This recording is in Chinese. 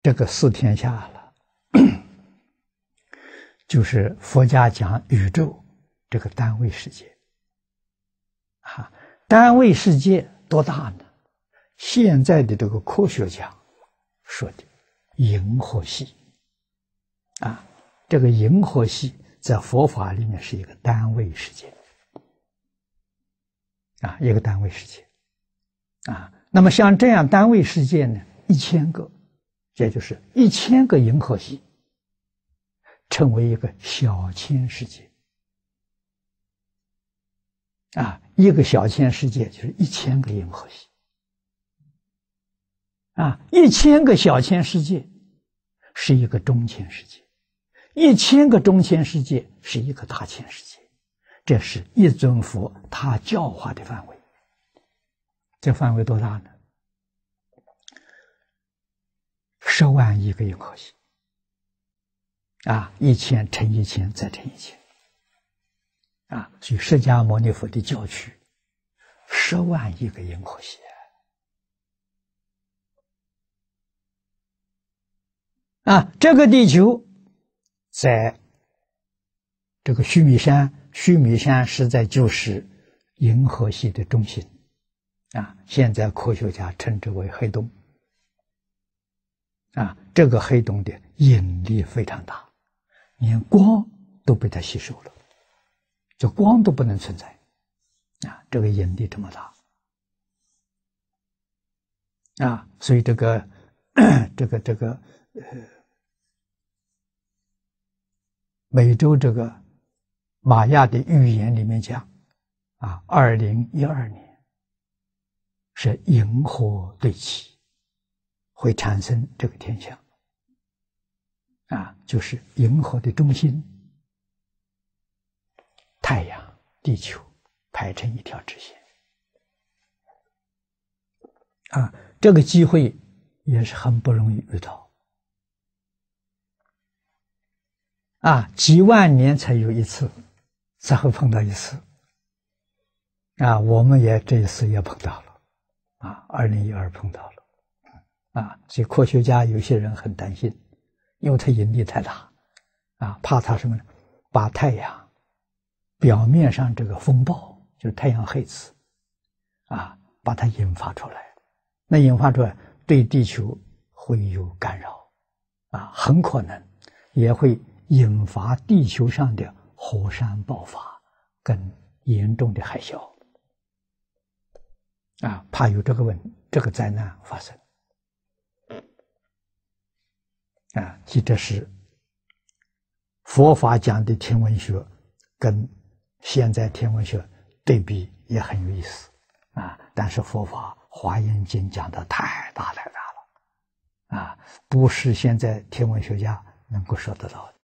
这个四天下了，就是佛家讲宇宙这个单位世界。单位世界多大呢？现在的这个科学家说的银河系这个银河系在佛法里面是一个单位世界一个单位世界那么像这样单位世界呢，1000个，也就是1000个银河系成为一个小千世界一个小千世界就是1000个银河系1000个小千世界是一个中千世界，1000个中千世界是一个大千世界，这是一尊佛他教化的范围。这范围多大呢？10万亿个银河系1000乘1000再乘1000所以释迦牟尼佛的教区10万亿个银河系这个地球在这个须弥山，须弥山实在就是银河系的中心现在科学家称之为黑洞这个黑洞的引力非常大，连光都被它吸收了，就光都不能存在这个引力这么大所以这个美洲这个玛雅的预言里面讲2012年是银河对齐，会产生这个天象就是银河的中心太阳地球排成一条直线这个机会也是很不容易遇到几万年才有一次，才会碰到一次我们也这一次也碰到了2012碰到了所以科学家有些人很担心，因为它引力太大怕它什么呢？把太阳表面上这个风暴，就是太阳黑子把它引发出来，那引发出来对地球会有干扰很可能也会引发地球上的火山爆发跟严重的海啸怕有这个灾难发生其实这是佛法讲的天文学跟现在天文学对比也很有意思但是佛法华严经讲的太大了不是现在天文学家能够说得到的